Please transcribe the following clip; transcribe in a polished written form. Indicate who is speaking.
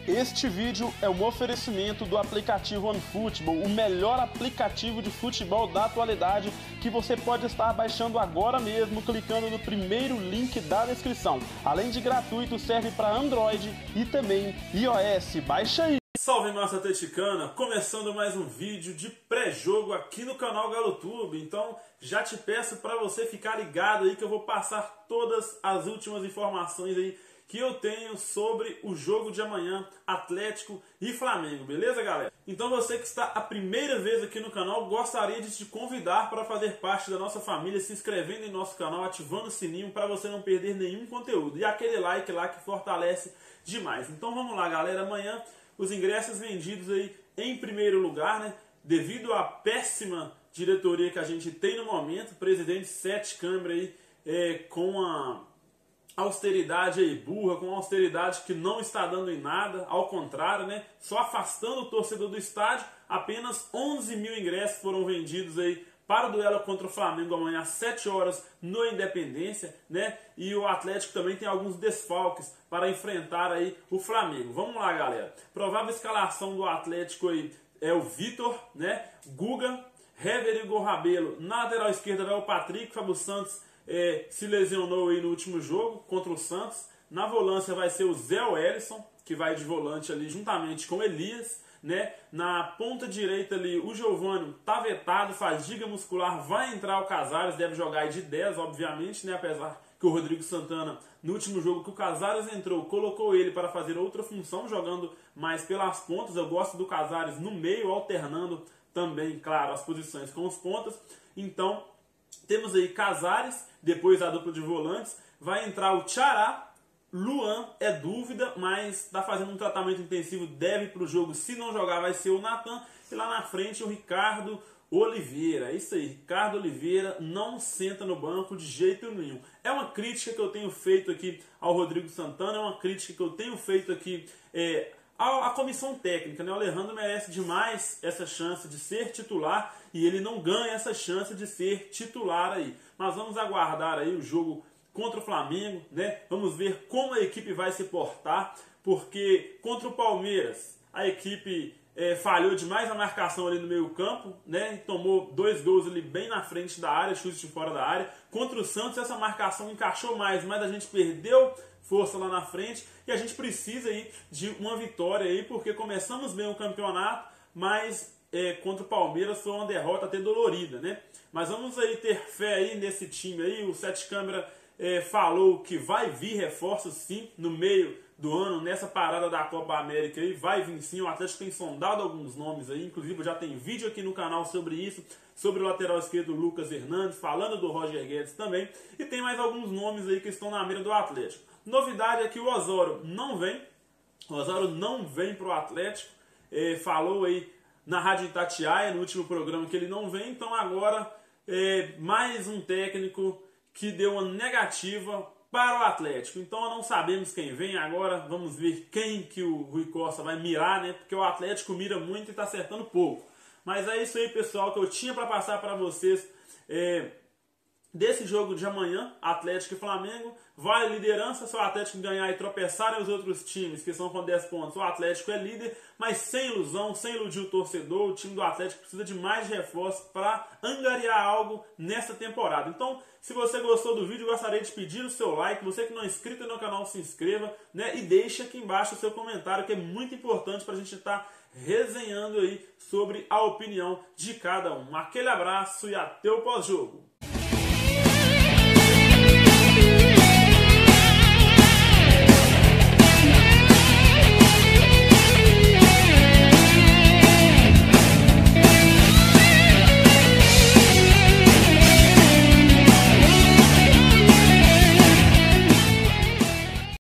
Speaker 1: Este vídeo é um oferecimento do aplicativo OneFootball, o melhor aplicativo de futebol da atualidade que você pode estar baixando agora mesmo clicando no primeiro link da descrição. Além de gratuito, serve para Android e também iOS. Baixa aí!
Speaker 2: Salve massa atleticana, começando mais um vídeo de pré-jogo aqui no canal GaloTube. Então já te peço para você ficar ligado aí que eu vou passar todas as últimas informações aí que eu tenho sobre o jogo de amanhã, Atlético e Flamengo, beleza galera? Então você que está a primeira vez aqui no canal, gostaria de te convidar para fazer parte da nossa família, se inscrevendo em nosso canal, ativando o sininho para você não perder nenhum conteúdo. E aquele like lá que fortalece demais. Então vamos lá galera, amanhã os ingressos vendidos aí em primeiro lugar, né? Devido à péssima diretoria que a gente tem no momento, o presidente Sete Câmara aí com a austeridade aí burra, com uma austeridade que não está dando em nada, ao contrário, né? Só afastando o torcedor do estádio. Apenas 11 mil ingressos foram vendidos aí para o duelo contra o Flamengo amanhã às 7 horas no Independência, né? E o Atlético também tem alguns desfalques para enfrentar aí o Flamengo. Vamos lá, galera. Provável escalação do Atlético aí é o Vitor, né? Guga, Hever e Gorrabelo. Na lateral esquerda vai o Patrick. Fábio Santos se lesionou aí no último jogo contra o Santos. Na volância vai ser o Zé Wellison, que vai de volante ali juntamente com Elias, né? Na ponta direita ali o Giovani tá vetado, fadiga muscular, vai entrar o Casares, deve jogar aí de 10, obviamente, né? Apesar que o Rodrigo Santana, no último jogo que o Casares entrou, colocou ele para fazer outra função, jogando mais pelas pontas. Eu gosto do Casares no meio, alternando também, claro, as posições com os pontas. Então, temos aí Casares, depois da dupla de volantes, vai entrar o Tchará. Luan é dúvida, mas está fazendo um tratamento intensivo, deve para o jogo. Se não jogar, vai ser o Natan. E lá na frente, o Ricardo Oliveira. É isso aí, Ricardo Oliveira não senta no banco de jeito nenhum. É uma crítica que eu tenho feito aqui ao Rodrigo Santana, é uma crítica que eu tenho feito aqui à comissão técnica, né? O Alejandro merece demais essa chance de ser titular e ele não ganha essa chance de ser titular aí. Mas vamos aguardar aí o jogo contra o Flamengo, né? Vamos ver como a equipe vai se portar, porque contra o Palmeiras a equipe falhou demais a marcação ali no meio campo, né? Tomou 2 gols ali bem na frente da área, chute de fora da área. Contra o Santos essa marcação encaixou mais, mas a gente perdeu força lá na frente e a gente precisa aí de uma vitória aí, porque começamos bem o campeonato, mas contra o Palmeiras foi uma derrota até dolorida, né? Mas vamos aí ter fé aí nesse time aí. O Sete Câmara falou que vai vir reforços sim no meio do ano, nessa parada da Copa América aí, vai vir sim. O Atlético tem sondado alguns nomes aí, inclusive já tem vídeo aqui no canal sobre isso, sobre o lateral esquerdo Lucas Hernandes, falando do Roger Guedes também, e tem mais alguns nomes aí que estão na mira do Atlético. Novidade é que o Osório não vem, para o Atlético, falou aí na Rádio Itatiaia, no último programa, que ele não vem, então agora mais um técnico que deu uma negativa para o Atlético. Então não sabemos quem vem agora, vamos ver quem que o Rui Costa vai mirar, né? Porque o Atlético mira muito e está acertando pouco. Mas é isso aí, pessoal, que eu tinha para passar para vocês desse jogo de amanhã, Atlético e Flamengo. Vale liderança, se o Atlético ganhar e tropeçarem os outros times, que são com 10 pontos, o Atlético é líder, mas sem ilusão, sem iludir o torcedor. O time do Atlético precisa de mais reforços para angariar algo nessa temporada. Então, se você gostou do vídeo, gostaria de pedir o seu like. Você que não é inscrito no canal, se inscreva, né? E deixe aqui embaixo o seu comentário, que é muito importante para a gente estar resenhando aí sobre a opinião de cada um. Aquele abraço e até o pós-jogo.